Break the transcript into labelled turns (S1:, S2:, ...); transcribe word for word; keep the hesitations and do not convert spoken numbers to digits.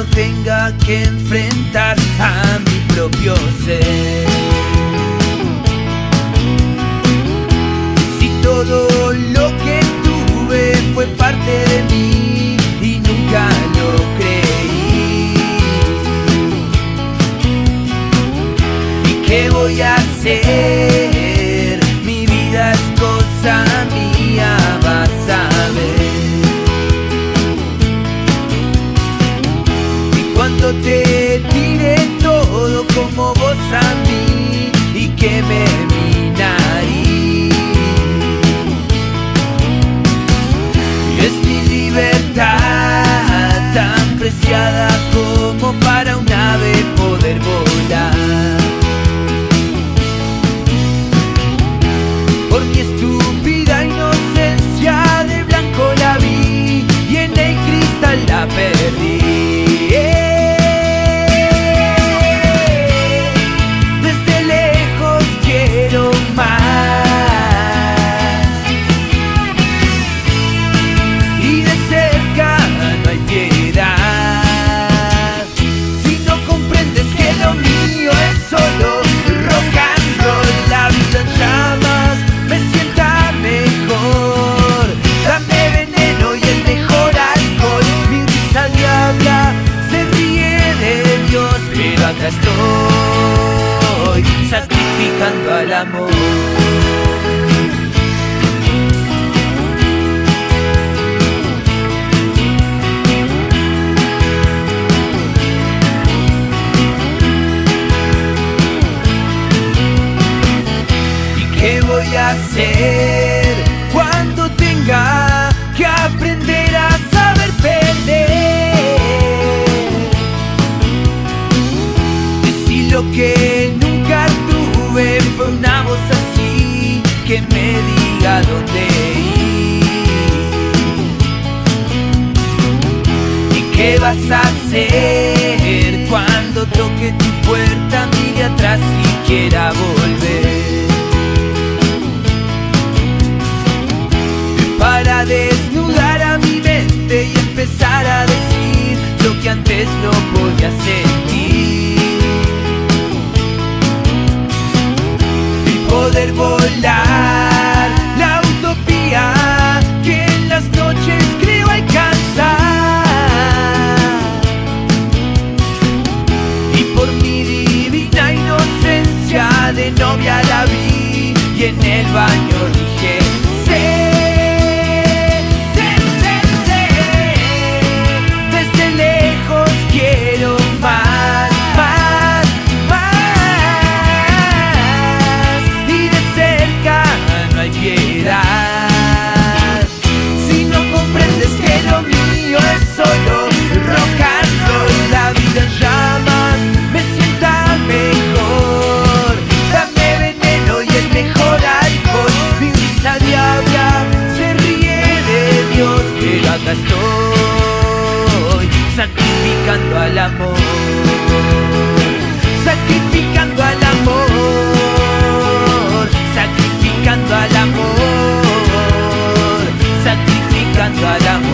S1: tenga que enfrentar a mi propio ser. Si todo lo que tuve fue parte de mí y nunca lo creí, ¿y qué voy a hacer? Mi vida es cosa mía, vas a ver. Cuando te tiré todo como vos a mí y quemé mi nariz, y es mi libertad tan preciada como para un ave poder volar. Por mi estúpida inocencia de blanco la vi y en el cristal la perdí. Acá estoy sacrificando al amor. ¿Y qué voy a hacer cuando tenga que aprender a saber perder? Lo que nunca tuve fue una voz así que me diga dónde ir. ¿Y qué vas a hacer cuando toque tu puerta, mire atrás y quiera volver? Para desnudar a mi mente y empezar a decir lo que antes no podía sentir. Poder volar la utopía que en las noches creo alcanzar. Y por mi divina inocencia de novia la vi y en el baño dije sé, sé, sé, sé. Desde lejos quiero más, más, más. Si no comprendes que lo mío es solo rock and roll, la vida en llamas me sienta mejor. Dame veneno y el mejor alcohol, mi risa diabla se ríe de Dios, pero acá estoy sacrificando al amor, sacrificando al amor, sacrificando al amor, sacrificando al amor.